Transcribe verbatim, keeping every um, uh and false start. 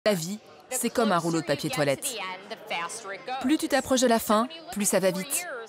La vie, c'est comme un rouleau de papier toilette. Plus tu t'approches de la fin, plus ça va vite.